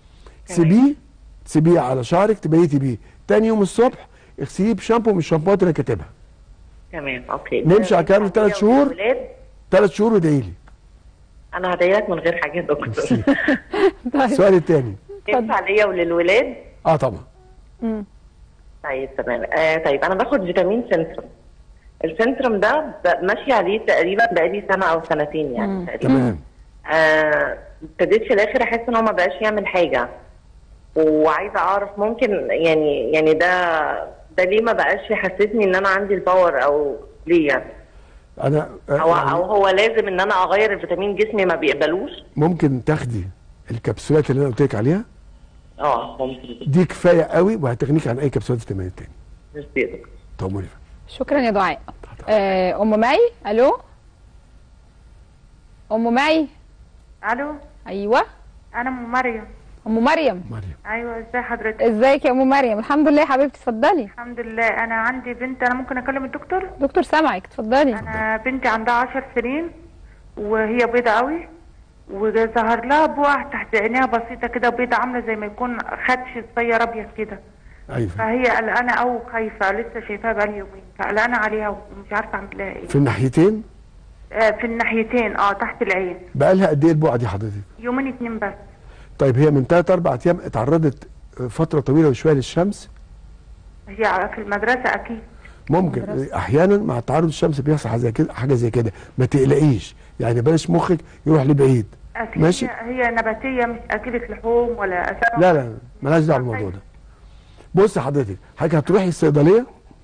تسيبيه على شعرك، تبيتي بيه، تاني يوم الصبح اغسليه بشامبو من الشامبوات اللي انا كاتبها. تمام. اوكي. نمشي على كام 3 شهور. 3 شهور وادعي لي. انا هدعي لك من غير حاجه يا دكتور. السؤال الثاني. ينفع ليا وللولاد؟ طبعا. طيب تمام. طيب انا باخد فيتامين سنترم. السنترم ده ماشي عليه تقريبا بقالي سنه او سنتين يعني تقريبا. تمام. ابتديت في الاخر احس ان هو ما بقاش يعمل حاجه، وعايزه اعرف ممكن يعني ده ليه ما بقاش يحسسني ان انا عندي الباور، او ليه يعني؟ انا او هو لازم ان انا اغير الفيتامين جسمي ما بيقبلوش؟ ممكن تاخدي الكبسولات اللي انا قلت لك عليها. ممكن دي كفايه قوي وهتغنيك عن اي كبسولات فيتامينات تاني. مش بيقدر. طب شكرا يا دعاء. ام معي. الو ام معي. الو. ايوه انا ام مريم. ام مريم. ايوه ازي حضرتك؟ ازيك يا ام مريم؟ الحمد لله يا حبيبتي، اتفضلي. الحمد لله. انا عندي بنت، انا ممكن اكلم الدكتور؟ دكتور سامعك، اتفضلي. انا بنتي عندها 10 سنين وهي بيضه قوي، وظهر لها بقع تحت عينيها بسيطه كده بيضه عامله زي ما يكون خدش صغير ابيض كده. ايوه. فهي قلقانه او خايفه، لسه شايفاها بقالي يومين، فقلقانه عليها ومش عارفه اعمل لها ايه. في الناحيتين؟ في الناحيتين تحت العين. بقالها قد ايه البقعه دي حضرتك؟ يومين 2 بس. طيب هي من 3 4 ايام اتعرضت فتره طويله وشويه للشمس؟ هي في المدرسه اكيد. ممكن احيانا مع تعرض الشمس بيحصل حاجه زي كده، ما تقلقيش، يعني بلاش مخك يروح لبعيد. ماشي. هي نباتيه مش اكلة لحوم ولا أسماك؟ لا مالهاش دعوه بالموضوع ده. بص حضرتك هتروحي الصيدليه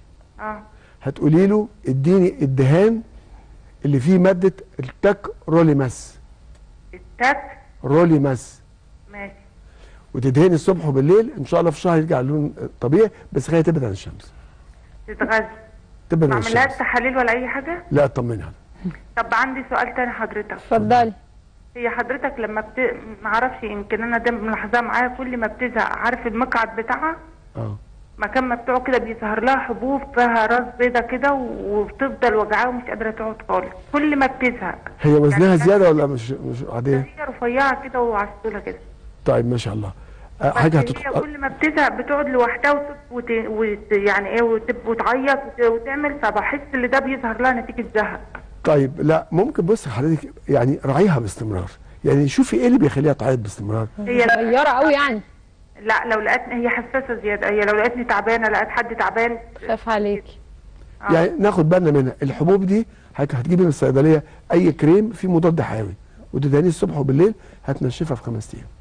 هتقولي له اديني الدهان اللي فيه ماده التاك روليماس. التاك روليماس. ماشي. وتدهني الصبح وبالليل ان شاء الله في شهر يرجع اللون طبيعي، بس خليها تبعد عن الشمس. تتغذى. تبعد عن الشمس. ما اعملهاش تحاليل ولا اي حاجه؟ لا اطمنها. طب عندي سؤال تاني حضرتك. اتفضلي. هي حضرتك لما ما اعرفش، يمكن انا ده ملاحظاه معايا، كل ما بتزهق عارف المقعد بتاعها؟ مكان ما بتقعد كده بيظهر لها حبوب فيها راس بيضه كده وبتفضل وجعاها ومش قادره تقعد خالص كل ما بتزهق. هي وزنها يعني زياده ولا مش عاديه؟ هي رفيعه كده وعسوله كده. طيب ما شاء الله. حاجه هي كل ما بتزهق بتقعد لوحدها يعني ايه وتعيط وتعمل، فبحس ان ده بيظهر لها نتيجه زهق. طيب لا ممكن بص حضرتك يعني راعيها باستمرار، يعني شوفي ايه اللي بيخليها تعيط باستمرار. هي صغيره قوي يعني. لا لو لقيتني هي حساسه زياده، هي لو لقيتني تعبانه لقيت حد تعبان خاف عليكي. يعني ناخد بالنا منها. الحبوب دي هتجيبي من الصيدليه اي كريم فيه مضاد حيوي وتدهنيه الصبح وبالليل هتنشفها في 5 ايام.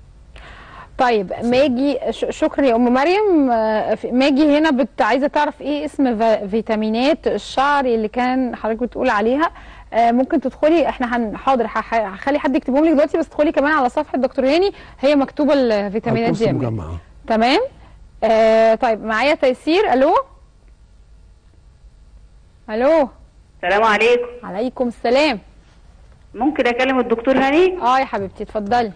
طيب ماجي، شكرا يا ام مريم. ماجي هنا عايزه تعرف ايه اسم فيتامينات الشعر اللي كان حضرتك بتقول عليها. ممكن تدخلي، احنا حاضر هخلي حد يكتبهم لك دلوقتي، بس تدخلي كمان على صفحه دكتور هاني هي مكتوبه الفيتامينات دي. تمام. طيب معايا تيسير. الو. السلام عليكم. عليكم السلام. ممكن اكلم الدكتور هاني؟ يا حبيبتي اتفضلي.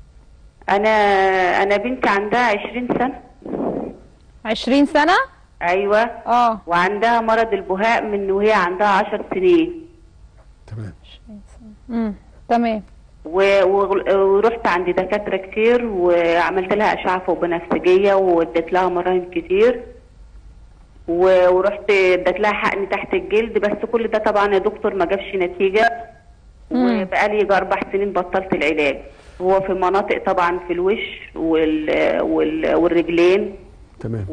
انا بنتي عندها 20 سنه. 20 سنه؟ ايوه. وعندها مرض البهاء من وهي عندها 10 سنين. تمام. 20 سنه. تمام. ورحت عند دكاتره كتير وعملت لها اشعه فوق بنفسجيه واديت لها مراهم كتير ورحت اديت لها حقن تحت الجلد، بس كل ده طبعا يا دكتور ما جابش نتيجه. وبقالي 4 سنين بطلت العلاج. هو في مناطق طبعا في الوش والرجلين. تمام.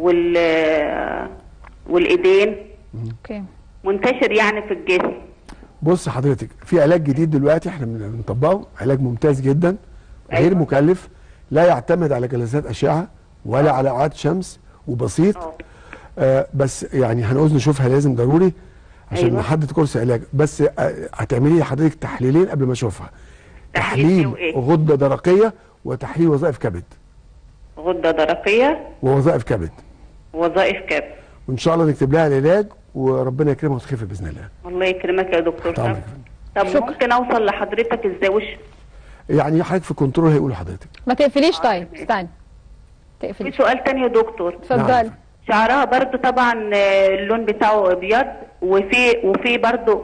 والايدين. اوكي. منتشر يعني في الجسم. بص حضرتك في علاج جديد دلوقتي احنا بنطبقه، علاج ممتاز جدا غير مكلف، لا يعتمد على جلسات اشعه ولا على اشعه شمس وبسيط. بس يعني هنعوز نشوفها لازم ضروري عشان نحدد كورس علاج. بس هتعملي لي حضرتك تحليلين قبل ما اشوفها. تحليل غده درقيه وتحليل وظائف كبد. غده درقيه ووظائف كبد. وظائف كبد. وان شاء الله نكتب لها العلاج وربنا يكرمها وتخف باذن الله. الله يكرمك يا دكتور. طب ممكن اوصل لحضرتك ازاي وش؟ يعني حضرتك في كنترول هيقول لحضرتك. ما تقفليش. طيب استني. في سؤال تاني يا دكتور. اتفضلي. شعرها برضو طبعا اللون بتاعه ابيض وفي برضو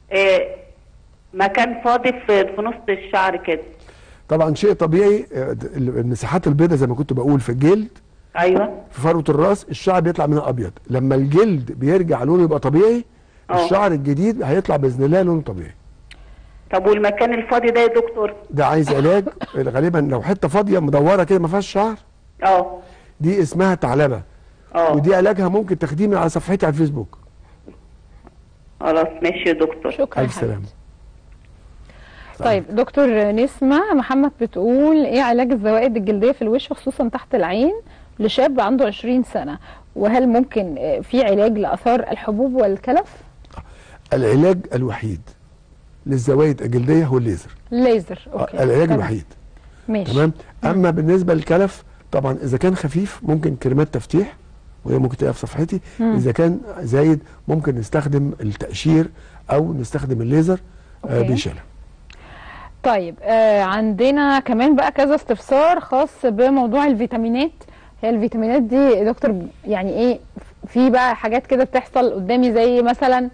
مكان فاضي في نص الشعر كده. طبعا شيء طبيعي. المساحات البيضاء زي ما كنت بقول في الجلد. ايوه. في فروه الراس الشعر بيطلع منها ابيض، لما الجلد بيرجع لونه يبقى طبيعي الشعر الجديد هيطلع باذن الله لونه طبيعي. طب والمكان الفاضي ده يا دكتور؟ ده عايز علاج. غالبا لو حته فاضيه مدوره كده ما فيهاش شعر دي اسمها ثعلبه. ودي علاجها ممكن تاخديه من على صفحتي على الفيسبوك. خلاص ماشي يا دكتور. شكرا. الف سلامه. طيب دكتور نسمة محمد بتقول ايه علاج الزوائد الجلديه في الوش خصوصا تحت العين لشاب عنده 20 سنه، وهل ممكن في علاج لاثار الحبوب والكلف؟ العلاج الوحيد للزوائد الجلديه هو الليزر. الليزر. اوكي. العلاج الوحيد. ماشي. تمام. اما بالنسبه للكلف طبعا اذا كان خفيف ممكن كريمات تفتيح وهي ممكن تلاقيها في صفحتي. اذا كان زايد ممكن نستخدم التقشير او نستخدم الليزر بيشيلها. طيب عندنا كمان بقى كذا استفسار خاص بموضوع الفيتامينات. هي الفيتامينات دي يا دكتور يعني ايه؟ في بقى حاجات كده بتحصل قدامي زي مثلا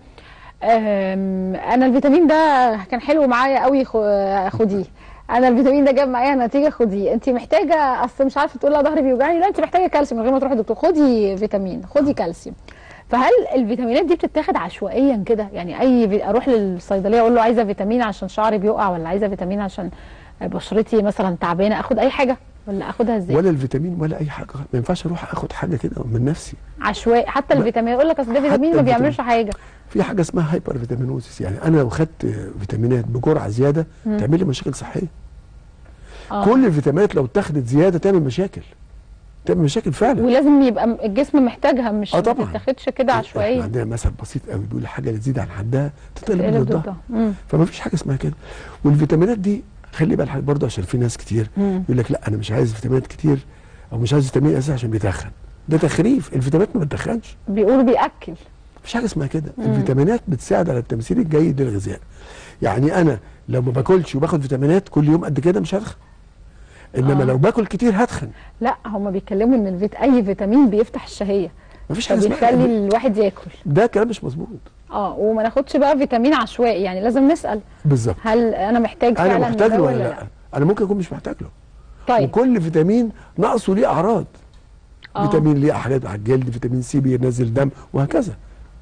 انا الفيتامين ده كان حلو معايا قوي خديه، انا الفيتامين ده جاب معايا نتيجه خديه، انت محتاجه اصل مش عارفه تقول لها ظهري بيوجعني، لا انت محتاجه كالسيوم من غير ما تروحي للدكتور، خدي فيتامين، خدي كالسيوم. فهل الفيتامينات دي بتتاخد عشوائيا كده؟ يعني اروح للصيدليه اقول له عايزه فيتامين عشان شعري بيقع، ولا عايزه فيتامين عشان بشرتي مثلا تعبانه، اخد اي حاجه ولا اخدها ازاي؟ ولا الفيتامين ولا اي حاجه، ما ينفعش اروح اخد حاجه كده من نفسي عشوائي. حتى الفيتامين يقول لك اصل ده فيتامين ما بيعملش حاجه. في حاجه اسمها هايبر فيتامينوزيس، يعني انا لو خدت فيتامينات بجرعه زياده تعمل لي مشاكل صحيه. كل الفيتامينات لو اتاخدت زياده تعمل مشاكل فعلا، ولازم يبقى الجسم محتاجها، مش ما تتاخدش كده عشوائيا. احنا عندنا مثل بسيط قوي بيقول الحاجه اللي تزيد عن حدها تتقلب ضدها. فما فيش حاجه اسمها كده. والفيتامينات دي خلي بالك برضه، عشان في ناس كتير يقول لك لا انا مش عايز فيتامينات كتير او مش عايز فيتامين اساسا عشان بيتخن. ده تخريف، الفيتامينات ما بتتخنش، بيقولوا بياكل. مفيش حاجه اسمها كده. الفيتامينات بتساعد على التمثيل الجيد للغذاء. يعني انا لو ما باكلش وباخد فيتامينات كل يوم قد كده مش هتخن، انما لو باكل كتير هتخن. لا هم بيتكلموا ان اي فيتامين بيفتح الشهيه، مفيش حاجه اسمها بيخلي الواحد ياكل. ده كلام مش مظبوط. وما ناخدش بقى فيتامين عشوائي، يعني لازم نسال بالظبط هل انا محتاج فعلا، انا محتاج له ولا لا؟ انا ممكن اكون مش محتاج له. طيب وكل فيتامين نقصه ليه اعراض. فيتامين ليه حاجات على الجلد، فيتامين سي بينزل دم وهكذا.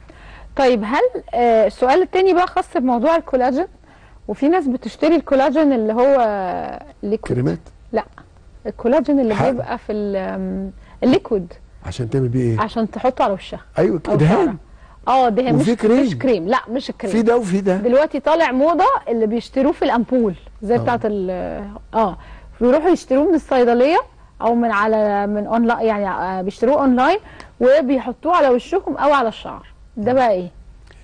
طيب هل السؤال الثاني بقى خاص بموضوع الكولاجين، وفي ناس بتشتري الكولاجين اللي هو كريمات؟ لا، الكولاجين اللي بيبقى في الليكويد. عشان تعمل بيه ايه؟ عشان تحطه على وشها. ايوه دهان. دهان مش كريم. لا مش الكريم، في ده وفي ده. دلوقتي طالع موضه اللي بيشتروه في الامبول زي بتاعه بيروحوا يشتروه من الصيدليه او من اونلاين، يعني بيشتروه اونلاين وبيحطوه على وشهم او على الشعر. ده بقى ايه؟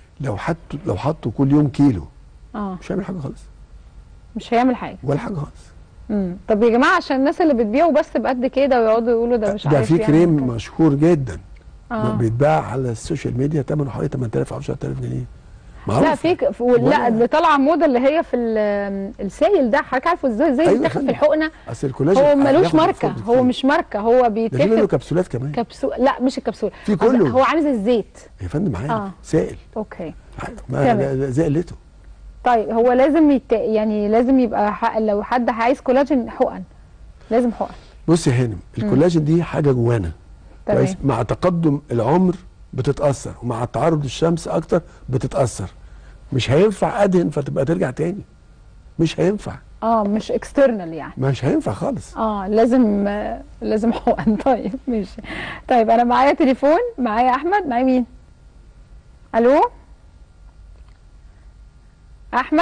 لو حطوا كل يوم كيلو مش هيعمل حاجه خالص. مش هيعمل حاجه ولا حاجه خالص. طب يا جماعه، عشان الناس اللي بتبيعوا بس بقد كده ويقعدوا يقولوا ده مش عارف، ده في كريم مشهور جدا بيتباع على السوشيال ميديا ثمنه حوالي 8000 او 10000 جنيه. معروف. لا لا اللي طالعه موضه اللي هي في السائل ده، حضرتك عارفه ازاي بيتاخد في الحقنه. اصل الكولاجين هو ملوش ماركه، هو مش ماركه، هو بيتاخد. ده في منه كبسولات كمان. لا مش الكبسوله، في كله. هو عامل زي الزيت يا فندم معايا سائل. اوكي زي قلته. طيب هو لازم يعني لازم يبقى لو حد عايز كولاجين حقن لازم حقن. بص يا هانم، الكولاجين دي حاجه جوانا كويس، مع تقدم العمر بتتاثر، ومع تعرض الشمس اكتر بتتاثر. مش هينفع ادهن فتبقى ترجع تاني، مش هينفع. مش اكسترنال يعني، مش هينفع خالص. لازم حقن. طيب ماشي. طيب انا معايا تليفون، معايا احمد. معايا مين؟ الو احمد.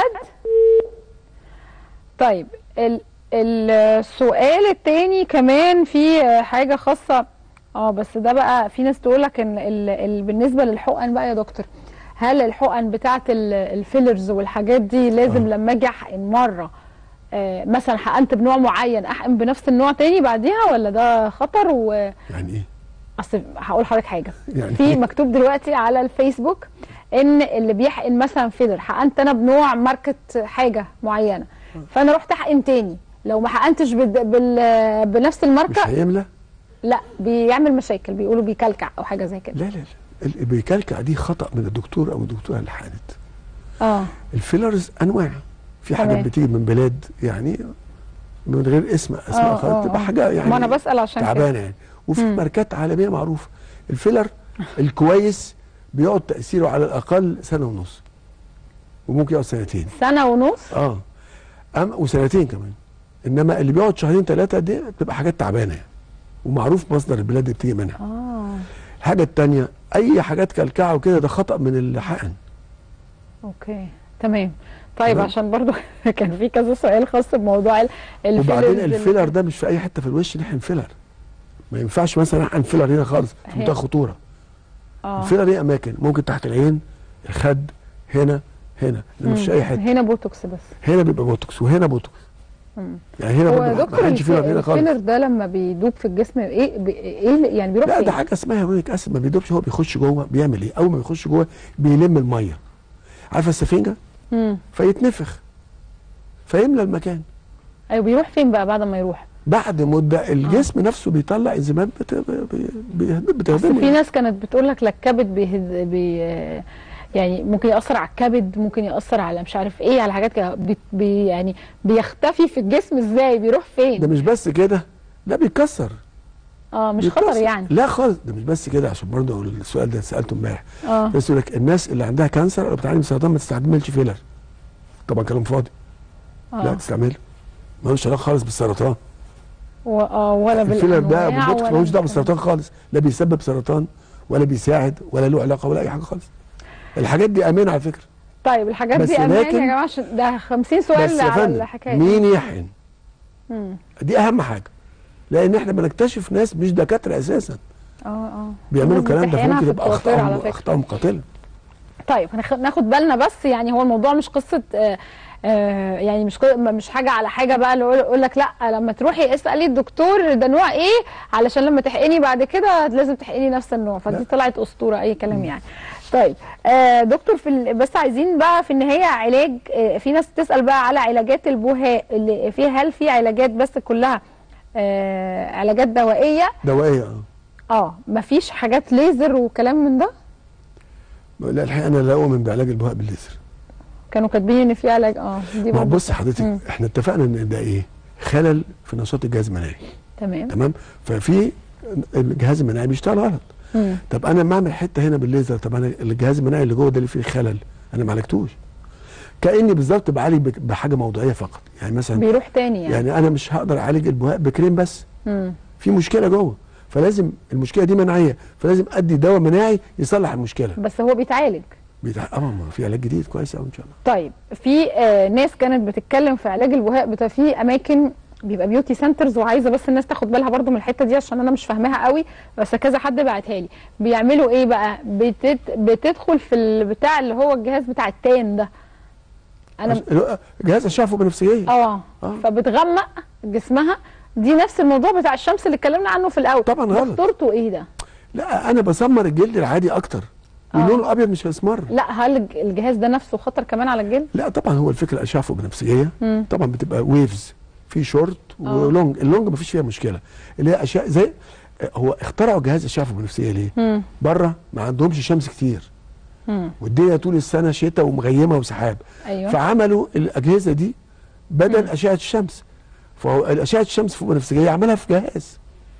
طيب السؤال التاني كمان في حاجه خاصه بس ده بقى في ناس تقول لك ان بالنسبه للحقن بقى يا دكتور، هل الحقن بتاعه الفيلرز والحاجات دي لازم لما اجي احقن مره مثلا حقنت بنوع معين احقن بنفس النوع تاني بعديها، ولا ده خطر؟ يعني ايه؟ اصل هقول لحضرتك حاجه يعني في مكتوب دلوقتي على الفيسبوك ان اللي بيحقن مثلا فيلر، حقنت انا بنوع ماركه حاجه معينه، فانا رحت احقن تاني، لو ما حقنتش بنفس الماركه مش هيملى. لا بيعمل مشاكل، بيقولوا بيكلكع او حاجه زي كده. لا بيكلكع دي خطا من الدكتور او الدكتوره اللي حقنت. الفيلرز انواع، في حاجات بتيجي من بلاد يعني من غير اسماء خالص، تبقى حاجه يعني ما انا بسال عشان تعبانه يعني. وفي ماركات عالميه معروفه. الفيلر الكويس بيقعد تاثيره على الاقل سنه ونص، وممكن يقعد سنتين. سنه ونص؟ وسنتين كمان. انما اللي بيقعد شهرين ثلاثه دي بتبقى حاجات تعبانه يعني، ومعروف مصدر البلاد اللي بتيجي منها. الحاجه الثانيه اي حاجات كلكعه وكده ده خطا من اللي حقن. اوكي تمام. طيب عشان برضو كان في كذا سؤال خاص بموضوع الفيلر. وبعدين الفيلر ده مش في اي حته في الوش نحقن فيلر. ما ينفعش مثلا احقن فيلر هنا خالص في منتهى الخطوره. الفيلر ليه اماكن، ممكن تحت العين، الخد، هنا مش اي حته. هنا بوتوكس بس. هنا بيبقى بوتوكس وهنا بوتوكس. يعني هنا هو دكتور الفيلر ده لما بيدوب في الجسم ايه يعني بيروح لا فين؟ ده حاجه اسمها يوريك اسيد، ما بيدوبش، هو بيخش جوه بيعمل ايه؟ اول ما بيخش جوه بيلم الميه، عارفه السفنجه؟ فيتنفخ فيملى المكان. ايوه بيروح فين بقى بعد ما يروح؟ بعد مده الجسم نفسه بيطلع انزيمات بتهدمه. في ناس كانت بتقول لك الكبد يعني ممكن يأثر على الكبد، ممكن يأثر على مش عارف ايه، على حاجات كده يعني بيختفي في الجسم ازاي؟ بيروح فين؟ ده مش بس كده، ده بيتكسر. مش بيتكسر. خطر يعني؟ لا خالص، ده مش بس كده، عشان برضه السؤال ده سألته امبارح. بس يقول لك الناس اللي عندها كانسر او بتعاني من سرطان ما تستعملش فيلر. طبعا كلام فاضي. لا تستعمله، ملوش علاقه خالص بالسرطان. ولا الفيلر ده ملوش دعوه بالسرطان خالص، لا بيسبب سرطان ولا بيساعد ولا له علاقه ولا اي حاجه خالص. الحاجات دي امان على فكره. طيب الحاجات دي امان يا جماعه، عشان ده 50 سؤال على الحكايه. مين يحقن؟ دي اهم حاجه، لان احنا بنكتشف ناس مش دكاتره اساسا. بيعملوا الكلام ده، فممكن يبقى اخطائهم قاتله. طيب ناخد بالنا بس، يعني هو الموضوع مش قصه يعني مش حاجه على حاجه بقى اللي يقول لك لا لما تروحي اسالي الدكتور ده نوع ايه علشان لما تحقني بعد كده لازم تحقني نفس النوع، فدي طلعت اسطوره اي كلام يعني. طيب دكتور بس عايزين بقى في النهايه علاج. في ناس تسال بقى على علاجات البهاء اللي فيها، هل في علاجات بس كلها علاجات دوائيه؟ مفيش حاجات ليزر وكلام من ده؟ لا الحقيقه انا لا اؤمن بعلاج البهاء بالليزر. كانوا كاتبين ان في علاج دي برضه. بص حضرتك احنا اتفقنا ان ده ايه؟ خلل في نشاط الجهاز المناعي. تمام. ففي الجهاز المناعي بيشتغل غلط. طب انا لما اعمل حته هنا بالليزر، طب انا الجهاز المناعي اللي جوه ده اللي فيه خلل انا ما عالجتوش. كاني بالظبط بعالج بحاجه موضعيه فقط، يعني مثلا بيروح تاني يعني انا مش هقدر اعالج البهاء بكريم بس. في مشكله جوه، فلازم المشكله دي مناعيه، فلازم ادي دواء مناعي يصلح المشكله. بس هو بيتعالج. في علاج جديد كويس قوي ان شاء الله. طيب في ناس كانت بتتكلم في علاج البهاء في اماكن بيبقى بيوتي سنترز، وعايزه بس الناس تاخد بالها برضو من الحته دي عشان انا مش فاهماها قوي، بس كذا حد بعتها لي. بيعملوا ايه بقى؟ بتدخل في البتاع اللي هو الجهاز بتاع التان ده، انا جهاز اشعه فوق بنفسجيه. فبتغمق جسمها. دي نفس الموضوع بتاع الشمس اللي اتكلمنا عنه في الاول. طبعا غلط. خطورته ايه ده؟ لا انا بسمر الجلد العادي اكتر، واللون الابيض مش هيسمر. لا هل الجهاز ده نفسه خطر كمان على الجلد؟ لا طبعا، هو الفكره الاشعه فوق بنفسجيه طبعا بتبقى ويفز، في شورت ولونج. اللونج مفيش فيها مشكله، اللي هي اشعه زي هو اخترعوا جهاز اشعه فوق بنفسجيه ليه؟ بره ما عندهمش شمس كتير، والدنيا طول السنه شتاء ومغيمه وسحاب. فعملوا الاجهزه دي بدل اشعه الشمس، فاشعه الشمس فوق بنفسجيه عملها في جهاز.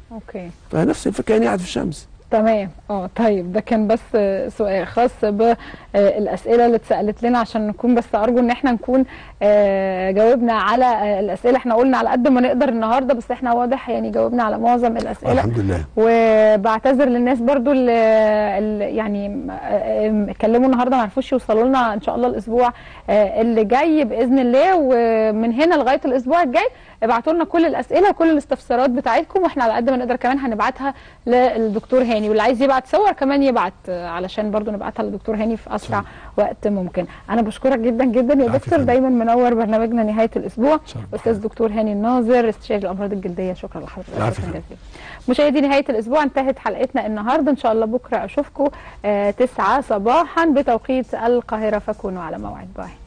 فنفس الفكره يعني قاعد في الشمس. تمام. طيب ده كان بس سؤال خاص بالاسئله اللي اتسالت لنا، عشان نكون بس ارجو ان احنا نكون جاوبنا على الاسئله. احنا قلنا على قد ما نقدر النهارده، بس احنا واضح يعني جاوبنا على معظم الاسئله الحمد لله. وبعتذر للناس برضو اللي يعني اتكلموا النهارده ما عرفوش يوصلوا لنا. ان شاء الله الاسبوع اللي جاي باذن الله، ومن هنا لغايه الاسبوع الجاي ابعتوا لنا كل الاسئله وكل الاستفسارات بتاعتكم، واحنا على قد ما نقدر كمان هنبعتها للدكتور هاني، واللي عايز يبعت صور كمان يبعت علشان برضو نبعتها للدكتور هاني في اسرع وقت ممكن. انا بشكرك جدا جدا يا دكتور، دايما منور برنامجنا نهايه الاسبوع. استاذ دكتور هاني الناظر، استشاري الامراض الجلديه، شكرا لحضرتك. شكرا جزيلا. مشاهدي نهايه الاسبوع انتهت حلقتنا النهارده، ان شاء الله بكره اشوفكم 9 صباحا بتوقيت القاهره، فكونوا على موعد. باي.